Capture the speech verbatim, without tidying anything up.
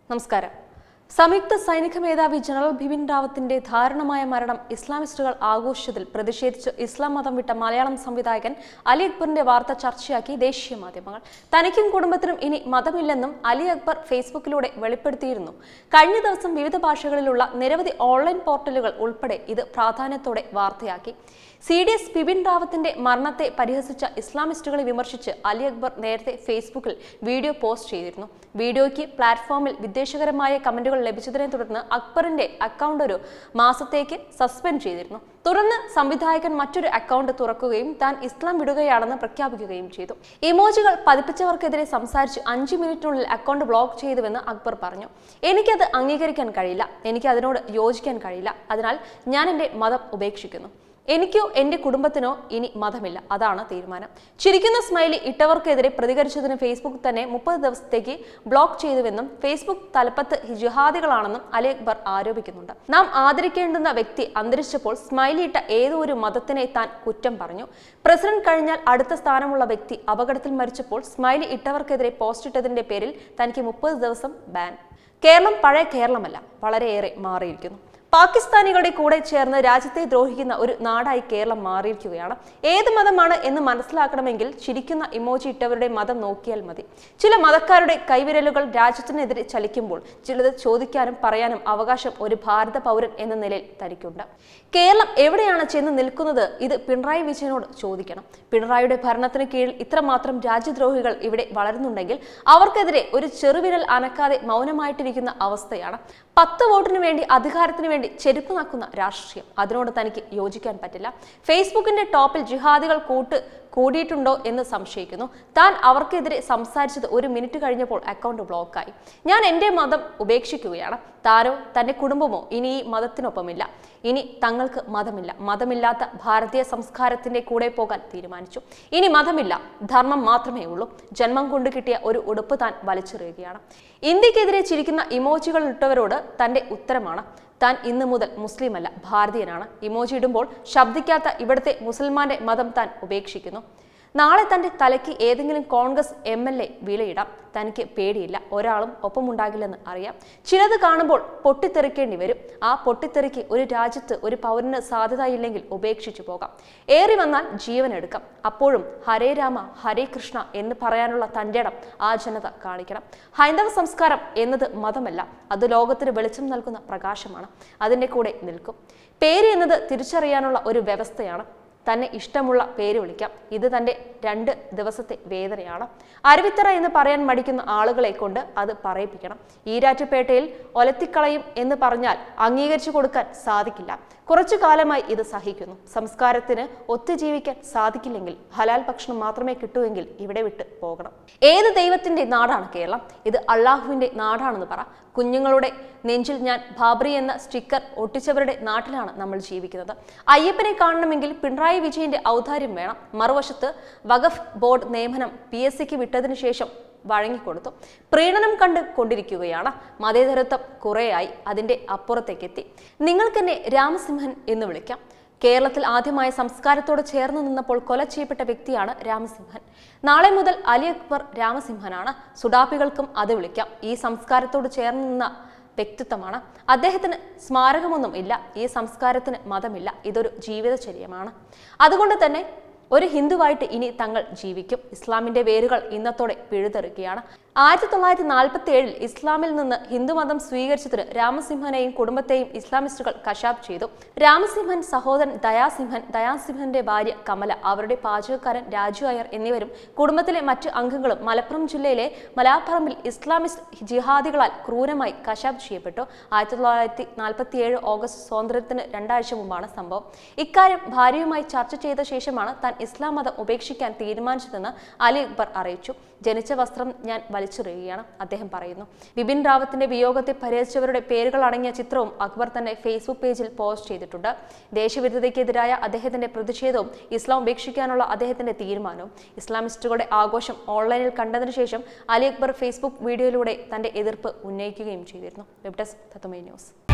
നമസ്കാരം. സംയുക്ത സൈനിക മേധാവി ജനറൽ ബിപിൻ റാവത്തിന്റെ ദാരുണമായ മരണം ഇസ്ലാമിസ്റ്റുകൾ ആഘോഷിച്ചതിൽ പ്രതിഷേധിച്ച് ഇസ്ലാം മതം വിട്ട മലയാളം സംവിധായകൻ അലി അക്ബറിന്റെ വാർത്ത ചർച്ചയാക്കി ദേശീയ മാധ്യമങ്ങൾ. തനിക്കും കുടുംബത്തിനും ഇനി മതമില്ലെന്നും അലി അക്ബർ ഫേസ്ബുക്കിലൂടെ വെളിപ്പെടുത്തിയിരുന്നു. കഴിഞ്ഞ ദിവസം വിവിധ ഭാഷകളിലുള്ള നിരവധി ഓൺലൈൻ പോർട്ടലുകൾ ഉൾപ്പെടെ ഇത് പ്രാധാന്യത്തോടെ വാർത്തയാക്കി. സി ഡി എസ് ബിപിൻ റാവത്തിന്റെ മരണത്തെ പരിഹസിച്ച ഇസ്ലാമിസ്റ്റുകളെ വിമർശിച്ച് അലി അക്ബർ നേരത്തെ ഫേസ്ബുക്കിൽ വീഡിയോ പോസ്റ്റ് ചെയ്തിരുന്നു. വീഡിയോയ്ക്ക് പ്ലാറ്റ്ഫോമിൽ വിദ്വേഷകരമായ കമന്റുകൾ ലഭിച്ചതിനെ തുടർന്ന് അക്ബറിന്റെ അക്കൗണ്ട് ഒരു മാസത്തേക്ക് സസ്പെൻഡ് ചെയ്തിരുന്നു. തുടർന്ന് സംവിധായകൻ മറ്റൊരു അക്കൗണ്ട് തുറക്കുകയും താൻ ഇസ്ലാം വിടുകയാണെന്ന് പ്രഖ്യാപിക്കുകയും ചെയ്തു. ഇമോജികൾ പതിപ്പിച്ചവർക്കെതിരെ സംസാരിച്ച് അഞ്ചു മിനിറ്റിനുള്ളിൽ അക്കൗണ്ട് ബ്ലോക്ക് ചെയ്തുവെന്ന് അക്ബർ പറഞ്ഞു. എനിക്കത് അംഗീകരിക്കാൻ കഴിയില്ല, എനിക്ക് അതിനോട് യോജിക്കാൻ കഴിയില്ല, അതിനാൽ ഞാൻ എൻ്റെ മതം ഉപേക്ഷിക്കുന്നു. എനിക്കോ എൻ്റെ കുടുംബത്തിനോ ഇനി മതമില്ല, അതാണ് തീരുമാനം. ചിരിക്കുന്ന സ്മൈലി ഇട്ടവർക്കെതിരെ പ്രതികരിച്ചതിന് ഫേസ്ബുക്ക് തന്നെ മുപ്പത് ദിവസത്തേക്ക് ബ്ലോക്ക് ചെയ്തുവെന്നും ഫേസ്ബുക്ക് തലപ്പത്ത് ജിഹാദികളാണെന്നും അലി അക്ബർ ആരോപിക്കുന്നുണ്ട്. നാം ആദരിക്കേണ്ടുന്ന വ്യക്തി അന്തരിച്ചപ്പോൾ സ്മൈലി ഇട്ട ഏതോ ഒരു മതത്തിനെ താൻ കുറ്റം പറഞ്ഞു. പ്രസിഡന്റ് കഴിഞ്ഞാൽ അടുത്ത സ്ഥാനമുള്ള വ്യക്തി അപകടത്തിൽ മരിച്ചപ്പോൾ സ്മൈലി ഇട്ടവർക്കെതിരെ പോസ്റ്റ് ഇട്ടതിന്റെ പേരിൽ തനിക്ക് മുപ്പത് ദിവസം ബാൻ. കേരളം പഴയ കേരളമല്ല, വളരെയേറെ മാറിയിരിക്കുന്നു. പാകിസ്ഥാനികളുടെ കൂടെ ചേർന്ന് രാജ്യത്തെ ദ്രോഹിക്കുന്ന ഒരു നാടായി കേരളം മാറിയിരിക്കുകയാണ്. ഏത് മതമാണ് എന്ന് മനസ്സിലാക്കണമെങ്കിൽ ചിരിക്കുന്ന ഇമോജി ഇട്ടവരുടെ മതം നോക്കിയാൽ മതി. ചില മതക്കാരുടെ കൈവിരലുകൾ രാജ്യത്തിനെതിരെ ചലിക്കുമ്പോൾ ചിലത് ചോദിക്കാനും പറയാനും അവകാശം ഒരു ഭാരത പൗരൻ എന്ന നിലയിൽ തനിക്കുണ്ട്. കേരളം എവിടെയാണ് ചെന്ന് നിൽക്കുന്നത്? ഇത് പിണറായി വിജയനോട് ചോദിക്കണം. പിണറായിയുടെ ഭരണത്തിന് കീഴിൽ ഇത്രമാത്രം രാജ്യദ്രോഹികൾ ഇവിടെ വളരുന്നുണ്ടെങ്കിൽ അവർക്കെതിരെ ഒരു ചെറുവിരൽ അനക്കാതെ മൗനമായിട്ടിരിക്കുന്ന അവസ്ഥയാണ്. പത്ത് വോട്ടിന് വേണ്ടി അധികാരത്തിന് വേണ്ടി ചെരുപ്പ് നക്കുന്ന രാഷ്ട്രീയം, അതിനോട് തനിക്ക് യോജിക്കാൻ പറ്റില്ല. ഫേസ്ബുക്കിന്റെ ടോപ്പിൽ ജിഹാദികൾ കൂട്ട് കൂടിയിട്ടുണ്ടോ എന്ന് സംശയിക്കുന്നു. താൻ അവർക്കെതിരെ സംസാരിച്ചത് ഒരു മിനിറ്റ് കഴിഞ്ഞപ്പോൾ അക്കൗണ്ട് ബ്ലോക്കായി. ഞാൻ എൻ്റെ മതം ഉപേക്ഷിക്കുകയാണ്. താനോ തൻ്റെ കുടുംബമോ ഇനി ഈ മതത്തിനൊപ്പമില്ല. ഇനി തങ്ങൾക്ക് മതമില്ല. മതമില്ലാത്ത ഭാരതീയ സംസ്കാരത്തിന്റെ കൂടെ പോകാൻ തീരുമാനിച്ചു. ഇനി മതമില്ല, ധർമ്മം മാത്രമേ ഉള്ളൂ. ജന്മം കൊണ്ട് കിട്ടിയ ഒരു ഉടുപ്പ് താൻ വലിച്ചെറിയുകയാണ്. ഇന്ത്യക്കെതിരെ ചിരിക്കുന്ന ഇമോജികൾ ഇട്ടവരോട് തന്റെ ഉത്തരമാണ്, താൻ ഇന്ന് മുതൽ മുസ്ലിം അല്ല, ഭാരതീയനാണ്. ഇമോജി ഇടുമ്പോൾ ശബ്ദിക്കാത്ത ഇവിടുത്തെ മുസൽമാന്റെ മതം താൻ ഉപേക്ഷിക്കുന്നു. നാളെ തന്റെ തലയ്ക്ക് ഏതെങ്കിലും കോൺഗ്രസ് എം എൽ എ വിലയിടാം. തനിക്ക് പേടിയില്ല, ഒരാളും ഒപ്പമുണ്ടാകില്ലെന്ന് അറിയാം. ചിലത് കാണുമ്പോൾ പൊട്ടിത്തെറിക്കേണ്ടി വരും. ആ പൊട്ടിത്തെറിക്ക് ഒരു രാജ്യത്ത് ഒരു പൗരന് സാധ്യതയില്ലെങ്കിൽ ഉപേക്ഷിച്ചു പോകാം. ഏറി വന്നാൽ ജീവൻ എടുക്കാം. അപ്പോഴും ഹരേ രാമ ഹരേ കൃഷ്ണ എന്ന് പറയാനുള്ള തൻ്റെ ഇടം ആ ജനത കാണിക്കണം. ഹൈന്ദവ സംസ്കാരം എന്നത് മതമല്ല, അത് ലോകത്തിന് വെളിച്ചം നൽകുന്ന പ്രകാശമാണ്. അതിൻ്റെ കൂടെ നിൽക്കും. പേര് എന്നത് തിരിച്ചറിയാനുള്ള ഒരു വ്യവസ്ഥയാണ്. തന്നെ ഇഷ്ടമുള്ള പേര് വിളിക്കാം. ഇത് തൻ്റെ രണ്ട് ദിവസത്തെ വേദനയാണ്. അരുവിത്തറ എന്ന് പറയാൻ മടിക്കുന്ന ആളുകളെ കൊണ്ട് അത് പറയിപ്പിക്കണം. ഈരാറ്റുപേട്ടയിൽ ഒലത്തിക്കളയും എന്ന് പറഞ്ഞാൽ അംഗീകരിച്ചു കൊടുക്കാൻ സാധിക്കില്ല. കുറച്ചു കാലമായി ഇത് സഹിക്കുന്നു. സംസ്കാരത്തിന് ഒത്തുജീവിക്കാൻ സാധിക്കില്ലെങ്കിൽ ഹലാൽ ഭക്ഷണം മാത്രമേ കിട്ടൂവെങ്കിൽ ഇവിടെ വിട്ട് പോകണം. ഏത് ദൈവത്തിന്റെ നാടാണ് കേരളം? ഇത് അള്ളാഹുവിന്റെ നാടാണെന്ന് പറ. കുഞ്ഞുങ്ങളുടെ നെഞ്ചിൽ ഞാൻ ബാബറി എന്ന സ്റ്റിക്കർ ഒട്ടിച്ചവരുടെ നാട്ടിലാണ് നമ്മൾ ജീവിക്കുന്നത്. അയ്യപ്പനെ കാണണമെങ്കിൽ പിണറായി വിജയന്റെ ഔദാര്യം വേണം. മറുവശത്ത് വഖഫ് ബോർഡ് നിയമനം പി എസ് സിക്ക് വിട്ടതിനു ശേഷം വഴങ്ങിക്കൊടുത്തു. പ്രീണനം കണ്ട് കൊണ്ടിരിക്കുകയാണ്. മതേതരത്വം കുറേയായി അതിന്റെ അപ്പുറത്തേക്കെത്തി. നിങ്ങൾക്കെന്നെ രാമസിംഹൻ എന്ന് വിളിക്കാം. കേരളത്തിൽ ആദ്യമായി സംസ്കാരത്തോട് ചേർന്ന് നിന്നപ്പോൾ കൊല ചെയ്യപ്പെട്ട വ്യക്തിയാണ് രാമസിംഹൻ. നാളെ മുതൽ അലി അക്ബർ രാമസിംഹനാണ്. സുഡാപ്പികൾക്കും അത് വിളിക്കാം. ഈ സംസ്കാരത്തോട് ചേർന്ന് നിന്ന വ്യക്തിത്വമാണ്. അദ്ദേഹത്തിന് സ്മാരകമൊന്നും ഇല്ല. ഈ സംസ്കാരത്തിന് മതമില്ല. ഇതൊരു ജീവിതചര്യമാണ്. അതുകൊണ്ട് തന്നെ ഒരു ഹിന്ദുവായിട്ട് ഇനി തങ്ങൾ ജീവിക്കും. ഇസ്ലാമിന്റെ വേരുകൾ ഇന്നത്തോടെ പിഴുതെറുകയാണ്. ആയിരത്തി തൊള്ളായിരത്തി നാൽപ്പത്തി ഏഴിൽ ഇസ്ലാമിൽ നിന്ന് ഹിന്ദുമതം സ്വീകരിച്ചതിന് രാമസിംഹനെയും കുടുംബത്തെയും ഇസ്ലാമിസ്റ്റുകൾ കശാപ്പ് ചെയ്തു. രാമസിംഹൻ സഹോദരൻ ദയാസിംഹൻ, ദയാസിംഹന്റെ ഭാര്യ കമല, അവരുടെ പാചകക്കാരൻ രാജു അയ്യർ എന്നിവരും കുടുംബത്തിലെ മറ്റ് അംഗങ്ങളും മലപ്പുറം ജില്ലയിലെ മലാപ്പറമ്പിൽ ഇസ്ലാമിസ്റ്റ് ജിഹാദികളാൽ ക്രൂരമായി കശാപ്പ് ചെയ്യപ്പെട്ടു. ആയിരത്തി തൊള്ളായിരത്തി നാൽപ്പത്തി ഏഴ് ഓഗസ്റ്റ് സ്വാതന്ത്ര്യത്തിന് രണ്ടാഴ്ച മുമ്പാണ് സംഭവം. ഇക്കാര്യം ഭാര്യയുമായി ചർച്ച ചെയ്ത ശേഷമാണ് താൻ ഇസ്ലാം മതം ഉപേക്ഷിക്കാൻ തീരുമാനിച്ചതെന്ന് അലി അക്ബർ അറിയിച്ചു. ജനിച്ച വസ്ത്രം ഞാൻ വലിച്ചെറിയുകയാണ്, അദ്ദേഹം പറയുന്നു. ബിപിൻ റാവത്തിന്റെ വിയോഗത്തെ പരിഹരിച്ചവരുടെ പേരുകൾ അടങ്ങിയ ചിത്രവും അക്ബർ തന്നെ ഫേസ്ബുക്ക് പേജിൽ പോസ്റ്റ് ചെയ്തിട്ടുണ്ട്. ദേശവിരുദ്ധതയ്ക്കെതിരായ അദ്ദേഹത്തിന്റെ പ്രതിഷേധവും ഇസ്ലാം ഉപേക്ഷിക്കാനുള്ള അദ്ദേഹത്തിന്റെ തീരുമാനവും ഇസ്ലാമിസ്റ്റുകളുടെ ആഘോഷം ഓൺലൈനിൽ കണ്ടതിനു ശേഷം അലി അക്ബർ ഫേസ്ബുക്ക് വീഡിയോയിലൂടെ തന്റെ എതിർപ്പ് ഉന്നയിക്കുകയും ചെയ്തിരുന്നു. Web desk Tathwamayi news.